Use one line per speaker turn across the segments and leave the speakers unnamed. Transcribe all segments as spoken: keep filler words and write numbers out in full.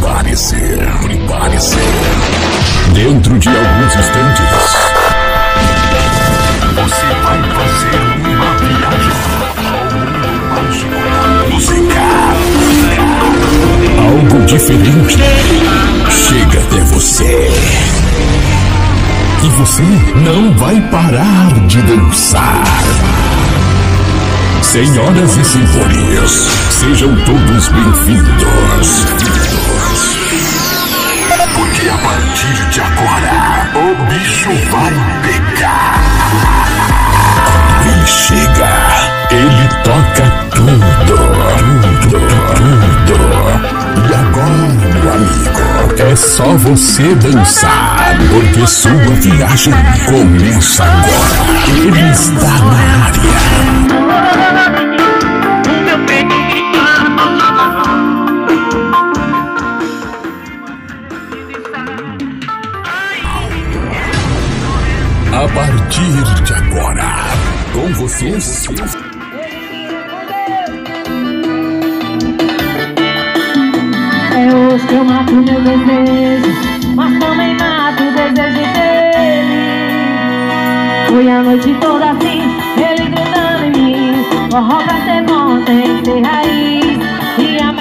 Prepare-se, prepare-se. Dentro de alguns instantes, você vai fazer uma viagem ao mundo mágico da música. Algo diferente chega até você. E você não vai parar de dançar. Senhoras e senhores, sejam todos bem-vindos. Porque a partir de agora, o bicho vai pegar. Ele chega, ele toca tudo, tudo, tudo. E agora, meu amigo, é só você dançar, porque sua viagem começa agora. Ele está na área. A partir de agora, com vocês...
É hoje que eu mato meu desejo, mas também mato o desejo dele. Foi a noite toda assim, ele gritando em mim. Forró pra ser bom tem que ser raiz. E a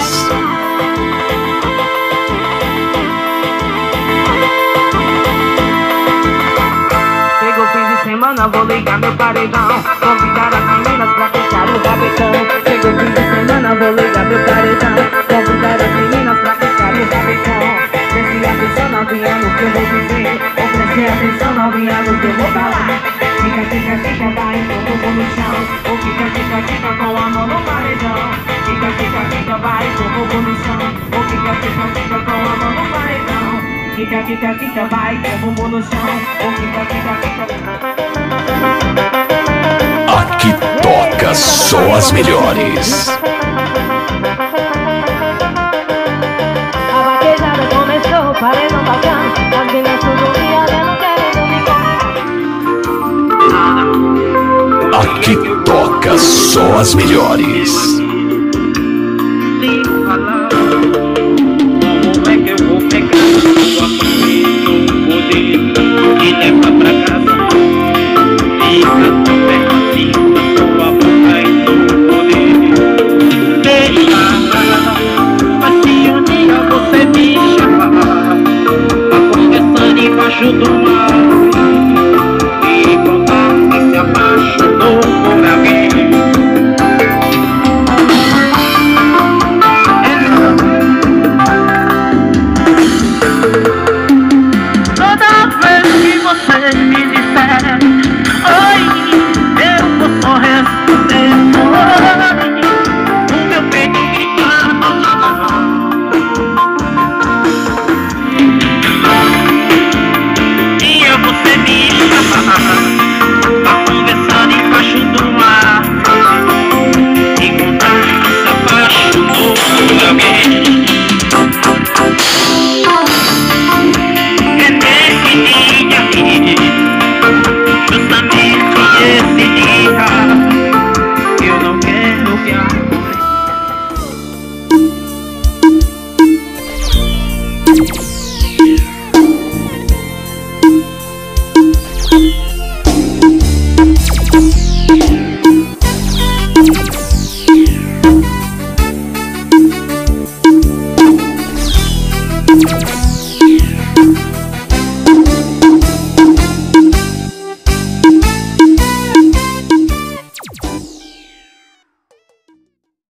Chegou fim de semana, vou ligar meu paredão, convidar as meninas pra fechar o gabetão. Chegou fim de semana, vou ligar meu paredão, convidar as meninas pra fechar o gabetão. Preste atenção, novinha, no que eu vou dizer. Ou preste atenção, novinha, no que eu vou falar. Fica, fica, fica, vai, eu vou no chão. Ou fica, fica, fica, com a mão no paredão. Fica, fica, fica, vai, eu vou no chão. Ou fica, fica, fica, com a mão no paredão. Fica, fica, fica, vai, eu vou no chão. Ou fica, fica, fica.
Aqui toca só as melhores.
A vaquejada começou, paredão bacana. As meninas tudo me olhando, querendo me comer.
Aqui toca só as melhores.
E leva pra casa. Fica tão perto assim, com sua boca e seu poder. Deixa, mas se um dia você me chamar pra conversar embaixo do mar e contar que se apaixonou por alguém. Você me disser, oi, eu vou só responder, oi, o meu peito gritando. E eu você me chamar pra conversar embaixo do mar e contar que se apaixonou por alguém. É nesse dia aqui, justamente esse dia, eu não quero que a
We'll be right back.